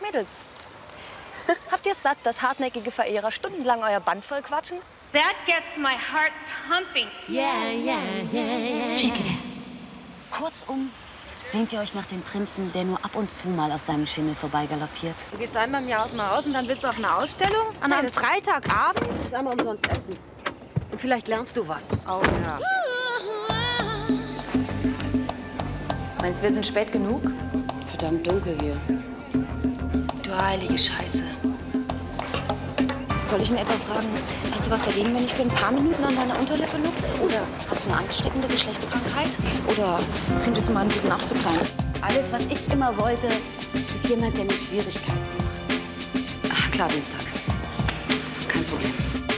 Mädels. Habt ihr es satt, dass hartnäckige Verehrer stundenlang euer Band voll quatschen? That gets my heart pumping. Check it out. Kurzum, sehnt ihr euch nach dem Prinzen, der nur ab und zu mal auf seinem Schimmel vorbeigaloppiert? Du gehst einmal im Jahr aus dem Haus und dann willst du auf eine Ausstellung? An einem Freitagabend? Das ist einmal umsonst essen. Und vielleicht lernst du was. Oh ja. Meinst du, wir sind spät genug? Verdammt dunkel hier. Du heilige Scheiße. Soll ich ihn etwa fragen, hast du was dagegen, wenn ich für ein paar Minuten an deiner Unterlippe nuppe? Oder hast du eine ansteckende Geschlechtskrankheit? Oder findest du meinen Busen auch zu klein? Alles, was ich immer wollte, ist jemand, der mir Schwierigkeiten macht. Ach, klar, Dienstag. Kein Problem.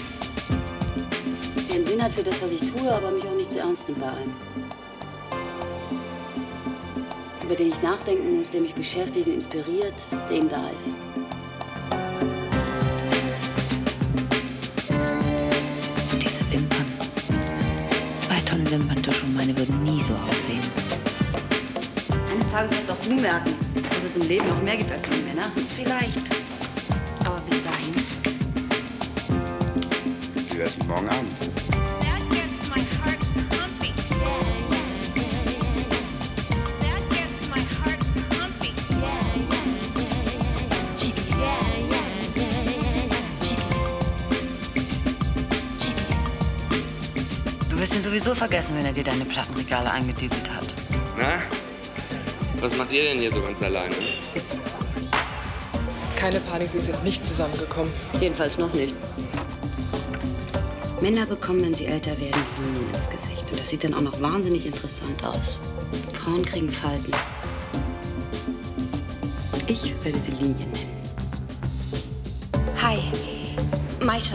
Der einen Sinn hat für das, was ich tue, aber mich auch nicht zu ernst nimmt bei allem. Über den ich nachdenken muss, der mich beschäftigt und inspiriert, der eben da ist. Diese Wimpern. 2 Tonnen Wimperntusche und meine würden nie so aussehen. Eines Tages wirst auch du merken, dass es im Leben noch mehr gibt als nur Männer. Vielleicht. Aber bis dahin. Wie wär's mit morgen Abend? That gets my heart pumping. That gets my heart pumping. Du wirst ihn sowieso vergessen, wenn er dir deine Plattenregale eingedübelt hat. Na? Was macht ihr denn hier so ganz alleine? Keine Panik, Sie sind nicht zusammengekommen. Jedenfalls noch nicht. Männer bekommen, wenn sie älter werden, Linien ins Gesicht. Und das sieht dann auch noch wahnsinnig interessant aus. Frauen kriegen Falten. Ich werde sie Linien nennen. Hi, Maisha.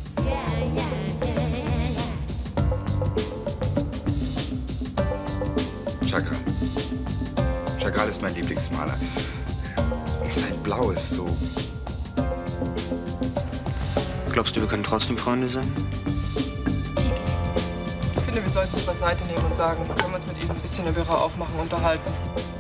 Chagall. Chagall ist mein Lieblingsmaler. Sein Blau ist so... Glaubst du, wir können trotzdem Freunde sein? Ich finde, wir sollten es beiseite nehmen und sagen, können wir uns mit Ihnen ein bisschen über Ihre Aufmachung unterhalten.